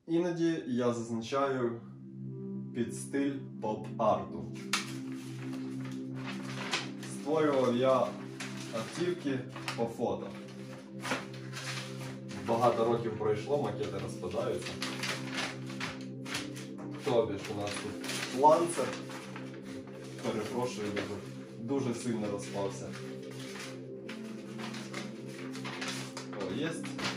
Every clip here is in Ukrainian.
Іноді я зазначаю під стиль поп-арту. Створював я автівки по фото. Багато років пройшло, макети розпадаються. Тобі ж у нас тут ланцер. Перепрошую, дуже сильно розпався. О, є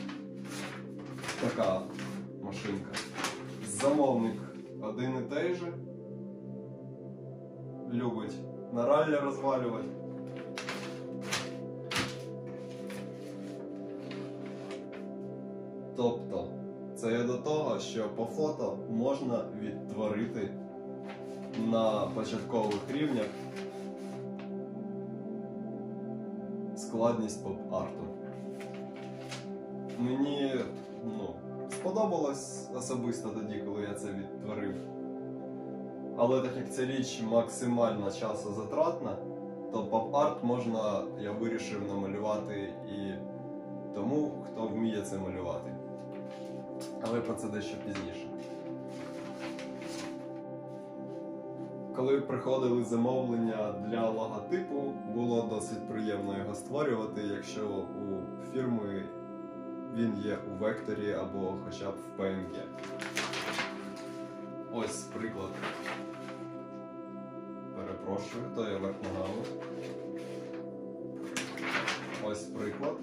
така машинка. Замовник один і той же. Любить на раллі розвалювати. Тобто, це є до того, що по фото можна відтворити на початкових рівнях складність поп-арту. Мені сподобалось особисто тоді, коли я це відтворив. Але так як ця річ максимально часозатратна, то поп-арт можна, я вирішив, намалювати і тому, хто вміє це малювати. Але про це дещо пізніше. Коли приходили замовлення для логотипу, було досить приємно його створювати, якщо у фірми він є у векторі або хоча б в PNG. Ось приклад. Перепрошую, то є верх ногами. Ось приклад.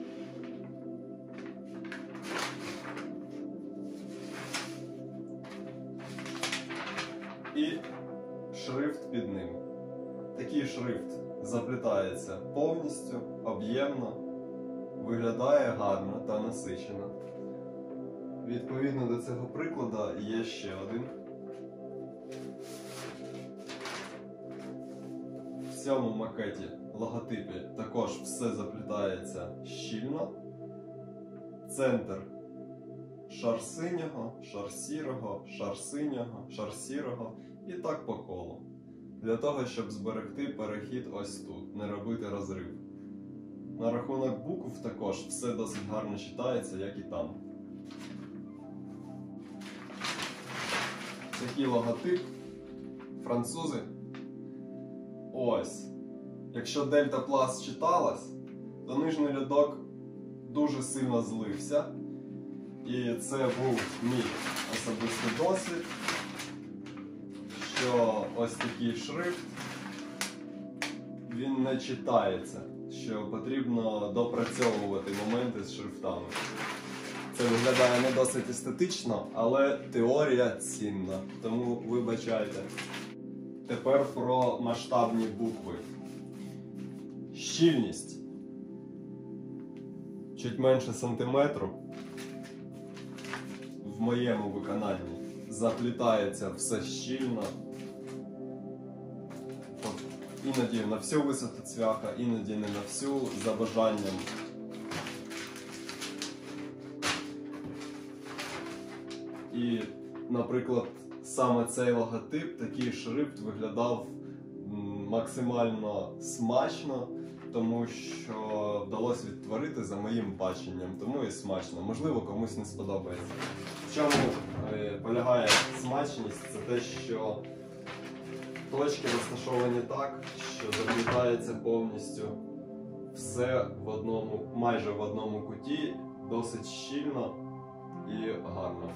І шрифт під ним. Такий шрифт заплітається повністю, об'ємно, виглядає гарно та насичено. Відповідно до цього прикладу є ще один. В цьому макеті, логотипі, також все заплітається щільно. Центр шар синього, шар сірого, шар синього, шар сірого і так по колу. Для того, щоб зберегти перехід ось тут, не робити розрив. На рахунок букв також все досить гарно читається, як і там. Такий логотип. Французи. Ось. Якщо Дельта Плас читалась, то нижній рядок дуже сильно злився. І це був мій особистий досвід, що ось такий шрифт, він не читається, що потрібно допрацьовувати моменти з шрифтами. Це виглядає не досить естетично, але теорія цінна, тому вибачайте. Тепер про масштабні букви. Щільність. Чуть менше сантиметру. В моєму виконанні заплітається все щільно. Іноді на всю висоту цвяха, іноді не на всю, за бажанням. І, наприклад, саме цей логотип, такий шрифт виглядав максимально смачно, тому що вдалося відтворити за моїм баченням, тому і смачно. Можливо, комусь не сподобається. В чому полягає смачність? Це те, що точки розташовані так, що заплітається повністю все в одному, майже в одному куті, досить щільно і гарно.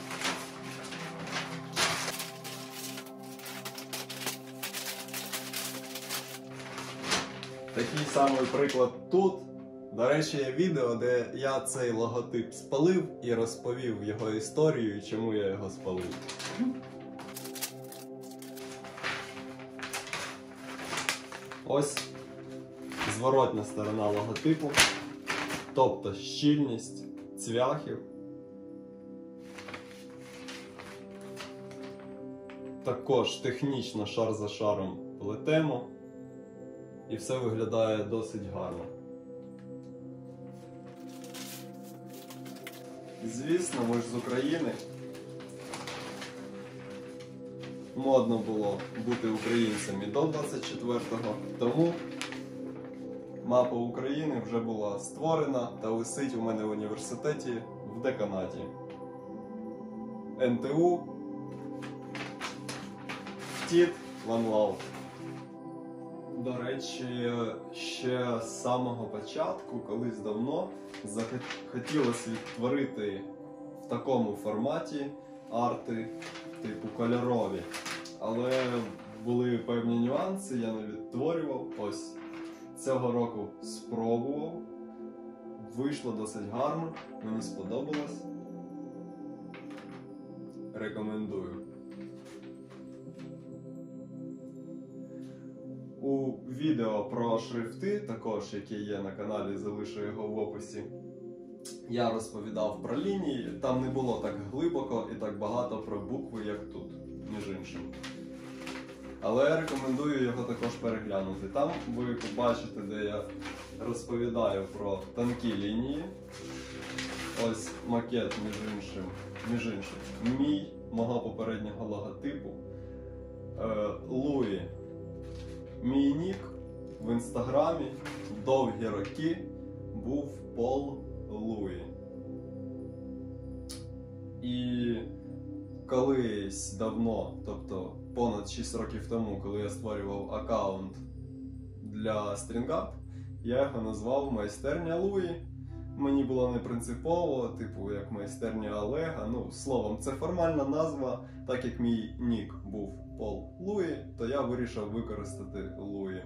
Такий самий приклад тут. До речі, є відео, де я цей логотип спалив і розповів його історію і чому я його спалив. Ось зворотня сторона логотипу, тобто щільність цвяхів. Також технічно шар за шаром плетемо. І все виглядає досить гарно. Звісно, ми ж з України. Модно було бути українцем і до 24-го, тому мапа України вже була створена та висить у мене в університеті в деканаті. НТУ, Тіт, One Love. До речі, ще з самого початку, колись давно, захотілося відтворити в такому форматі арти, типу кольорові. Але були певні нюанси, я не відтворював. Ось цього року спробував. Вийшло досить гарно, мені сподобалось. Рекомендую. У відео про шрифти, також яке є на каналі, залишу його в описі, я розповідав про лінії, там не було так глибоко і так багато про букви, як тут, між іншим. Але я рекомендую його також переглянути. Там ви побачите, де я розповідаю про тонкі лінії. Ось макет, між іншим, мого попереднього логотипу. Луї. Мій нік в інстаграмі довгі роки був Пол Луї. І колись давно, тобто понад 6 років тому, коли я створював аккаунт для StringUp, я його назвав Майстерня Луї. Мені було не принципово, типу як майстерня Олега. Ну, словом, це формальна назва, так як мій нік був Пол Луї, то я вирішив використати Луї.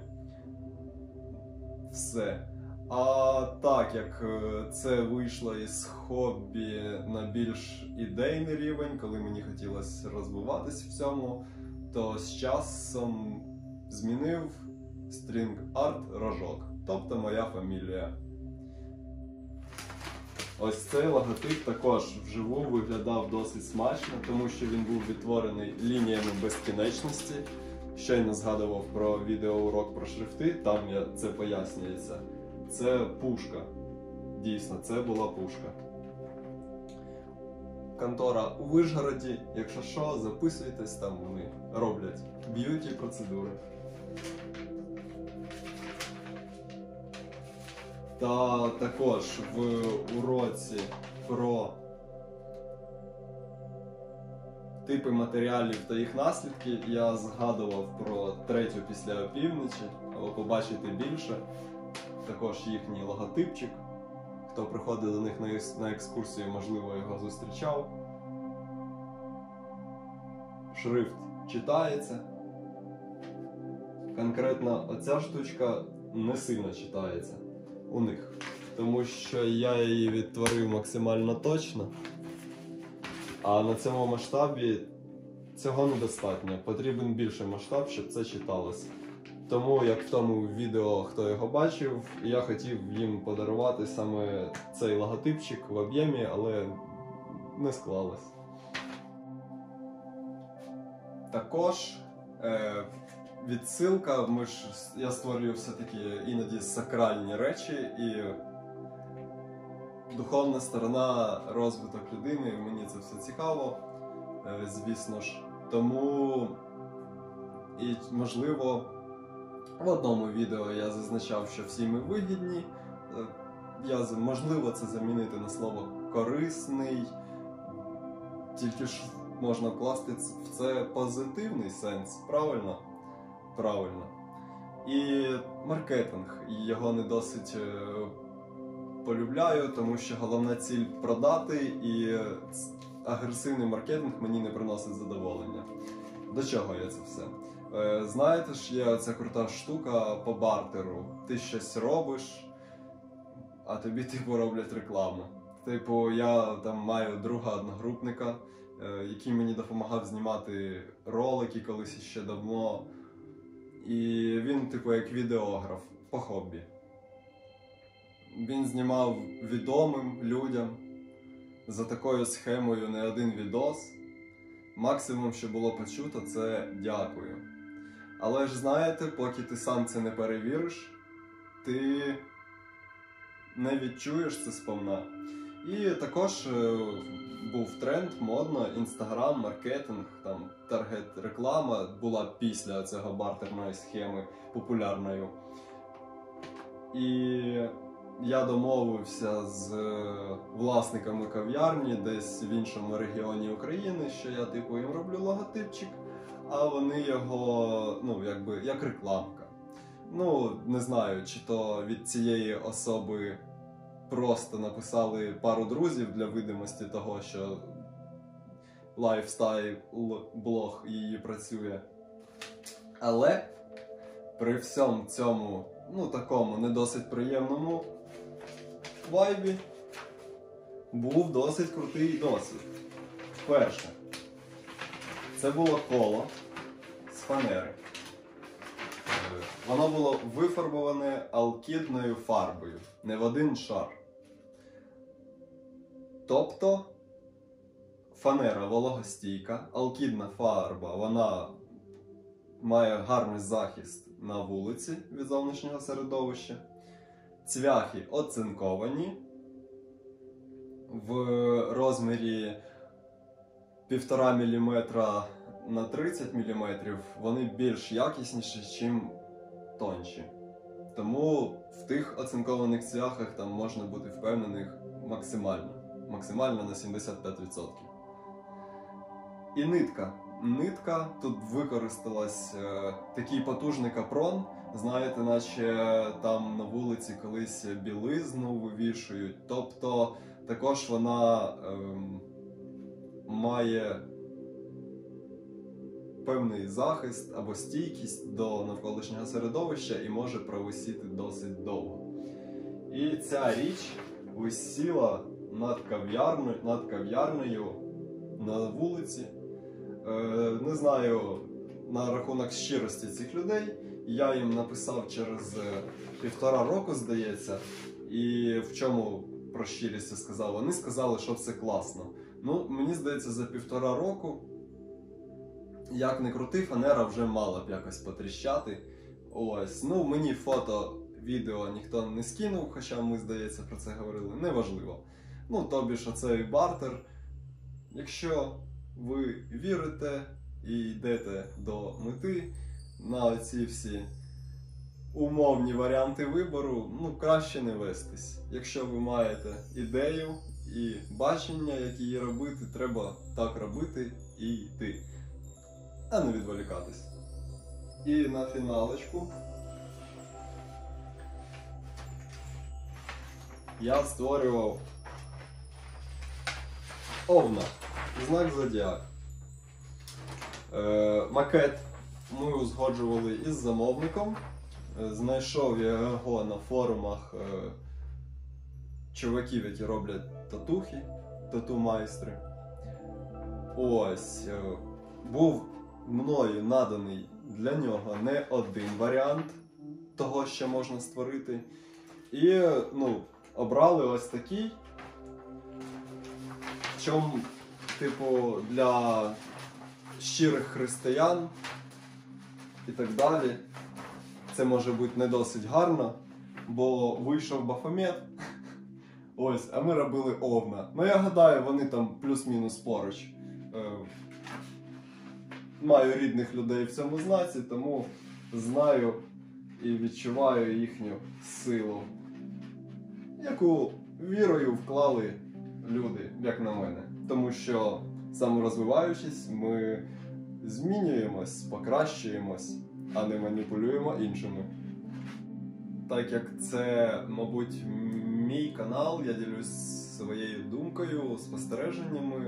Все. А так як це вийшло із хобі на більш ідейний рівень, коли мені хотілося розвиватись в цьому, то з часом змінив String Art Рожок, тобто моя фамілія. Ось цей логотип також вживу виглядав досить смачно, тому що він був відтворений лініями безкінечності. Щойно згадував про відеоурок про шрифти, там це пояснюється. Це пушка. Дійсно, це була пушка. Контора у Вишгороді, якщо що, записуйтесь, там вони роблять б'юті процедури. Та також в уроці про типи матеріалів та їх наслідки я згадував про третю після опівночі, але побачити більше. Також їхній логотипчик. Хто приходив до них на екскурсію, можливо, його зустрічав. Шрифт читається. Конкретно оця штучка не сильно читається у них, тому що я її відтворив максимально точно, а на цьому масштабі цього недостатньо. Потрібен більший масштаб, щоб це читалося. Тому, як в тому відео, хто його бачив, я хотів їм подарувати саме цей логотипчик в об'ємі, але не склалось. Також відсилка, я створюю все-таки іноді сакральні речі, і духовна сторона, розвиток людини, мені це все цікаво, звісно ж. Тому, і можливо, в одному відео я зазначав, що всі ми вигідні. Можливо, це замінити на слово «корисний», тільки ж можна вкласти в це позитивний сенс, правильно? Правильно. І маркетинг. Його не досить полюбляю, тому що головна ціль – продати, і агресивний маркетинг мені не приносить задоволення. До чого я це все? Знаєте ж, є ця крута штука по бартеру. Ти щось робиш, а тобі типу роблять рекламу. Типу, я там маю друга одногрупника, який мені допомагав знімати ролики колись ще давно. І він типу як відеограф по хобі. Він знімав відомим людям за такою схемою не один відос. Максимум, що було почуто, це «дякую». Але ж знаєте, поки ти сам це не перевіриш, ти не відчуєш це сповна. І також був тренд, модно, інстаграм, маркетинг, там таргет-реклама була після цього бартерної схеми популярною. І я домовився з власниками кав'ярні десь в іншому регіоні України, що я типу їм роблю логотипчик, а вони його, ну, якби, як рекламка. Ну, не знаю, чи то від цієї особи просто написали пару друзів для видимості того, що лайфстайл-блог її працює. Але при всьому цьому, ну, такому не досить приємному вайбі був досить крутий досвід. Перше, це було коло з фанери. Воно було вифарбоване алкідною фарбою, не в один шар. Тобто фанера вологостійка, алкідна фарба, вона має гарний захист на вулиці від зовнішнього середовища. Цвяхи оцинковані в розмірі 1,5 мм на 30 мм, вони більш якісніші, ніж тонші. Тому в тих оцинкованих цвяхах там можна бути впевнених максимально на 75%. І нитка. Нитка, тут використалась такий потужний капрон, знаєте, наче там на вулиці колись білизну вивішують. Тобто також вона має певний захист або стійкість до навколишнього середовища і може провисіти досить довго. І ця річ висіла над кав'ярнею на вулиці. Не знаю на рахунок щирості цих людей. Я їм написав через 1,5 року, здається, і в чому про щирість я сказав? Вони сказали, що це класно. Ну, мені здається, за 1,5 року, як не крути, фанера вже мала б якось потріщати. Ось, ну, мені фото, відео ніхто не скинув, хоча ми, здається, про це говорили, неважливо. Ну, тобі ж оцей бартер. Якщо ви вірите і йдете до мети на ці всі умовні варіанти вибору, ну, краще не вестись. Якщо ви маєте ідею і бачення, як її робити, треба так робити і йти, а не відволікатись. І на фіналочку я створював Овна, знак Зодіак. Макет ми узгоджували із замовником. Знайшов я його на форумах чуваків, які роблять татухи, тату-майстри. Ось, був мною наданий для нього не один варіант того, що можна створити. І, ну, обрали ось такий. Чому, типу, для щирих християн і так далі. Це може бути не досить гарно, бо вийшов Бафомет, ось, а ми робили Овна. Ну, я гадаю, вони там плюс-мінус поруч. Маю рідних людей в цьому знаці, тому знаю і відчуваю їхню силу, яку вірою вклали люди, як на мене. Тому що, саморозвиваючись, ми змінюємось, покращуємось, а не маніпулюємо іншими. Так як це, мабуть, мій канал, я ділюсь своєю думкою, спостереженнями,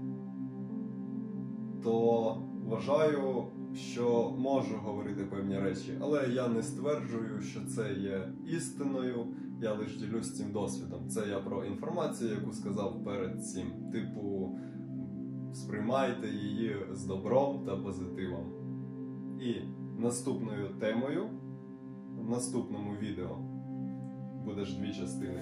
то вважаю, що можу говорити певні речі, але я не стверджую, що це є істиною, я лише ділюсь цим досвідом. Це я про інформацію, яку сказав перед цим. Типу, сприймайте її з добром та позитивом. І наступною темою, в наступному відео, буде ж 2 частини.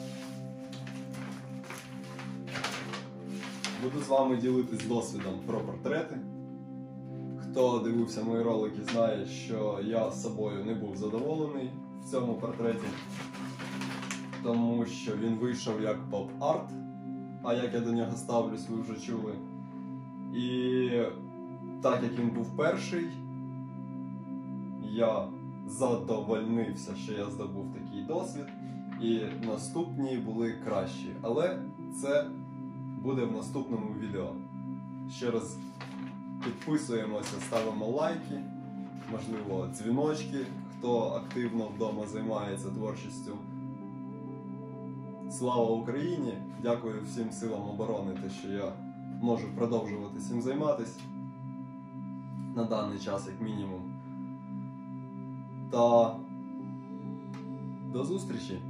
Буду з вами ділитись досвідом про портрети. Хто дивився мої ролики, знає, що я з собою не був задоволений в цьому портреті, тому що він вийшов як поп-арт, а як я до нього ставлюсь, ви вже чули. І так як він був перший, я задовольнився, що я здобув такий досвід, і наступні були кращі. Але це буде в наступному відео. Ще раз підписуємося, ставимо лайки, можливо, дзвіночки, хто активно вдома займається творчістю. Слава Україні! Дякую всім силам оборони, те, що я можу продовжувати цим займатися на даний час, як мінімум. Та до зустрічі!